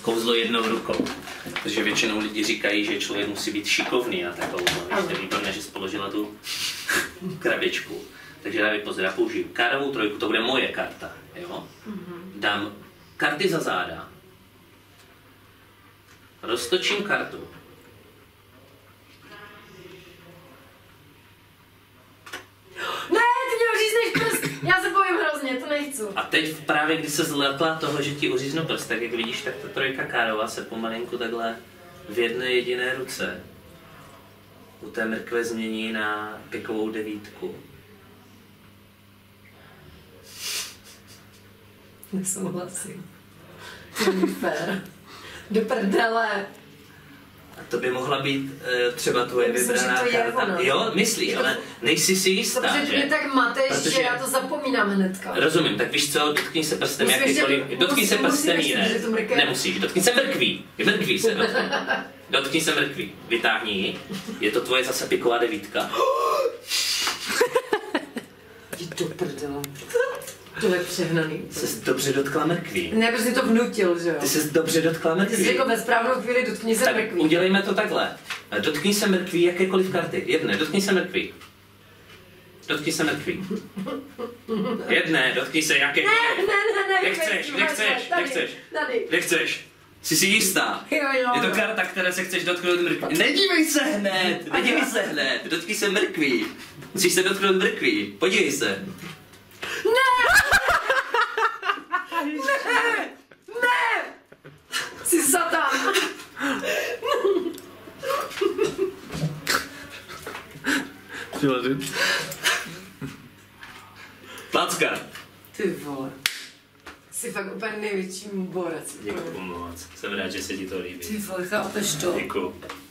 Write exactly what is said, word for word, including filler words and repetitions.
kouzlo jednou rukou. Protože většinou lidi říkají, že člověk musí být šikovný na to kouzlo. Víš, to je výborné, že jsi položila tu krabičku. Takže dávej pozor, já použiju károvou trojku, to bude moje karta, jo? Dám karty za záda. Roztočím kartu. Ne, ty mě uřízneš prst, já se bojím hrozně, to nechci. A teď právě, když se zlekla toho, že ti uříznu prst, tak jak vidíš, tak ta trojka kárová se pomalinku takhle v jedné jediné ruce u té mrkve změní na pikovou devítku. Nesouhlasím. To není fér. Do prdele. A to by mohla být uh, třeba tvoje Myslím, vybraná že to je karta. ono. Jo, myslíš, Je to- ale nejsi si jistá, Protože že? ty mě tak mateš, Protože- že já to zapomínám hnedka. Rozumím, tak víš co, dotkni se prstem Musím jakýkoliv, ještě- dotkni se musím- prstem musím ještě jiné. držet tu mrkev. Nemusíš, dotkni se mrkví, mrkví se dotkni. Dotkni se mrkví, vytáhni ji, je to tvoje zase piková devítka. Jdi do prdele. To je přehnaný. Jsi dobře dotkla mrkví. Ne, protože to vnutil, že jo? Ty jsi dobře dotkla Ty jsi mrkví. řekl ve správnou chvíli, dotkni se Tak mrkví. udělejme to takhle. Dotkni se mrkví jakékoliv karty. Jedné, dotkni se mrkví. Dotkni se mrkví. Jedné, dotkni se jakékoliv. Ne, ne, ne, ne. Nechceš, tady, nechceš, tady, nechceš. Tady. Nechceš. Jsi si jistá? Jo, jo. Je to karta, které se chceš dotknout mrkví. Nedívej se hned, nedívej se hned, dotkni se mrkví. Musíš se dotknout mrkví, podívej se. Ne! Ne! Jsi satán! Placka. Ty vole. Jsi fakt úplně největší borec. Děkuji moc, jsem rád, že se ti to líbí. Ty vole, chápeš to? Děkuji.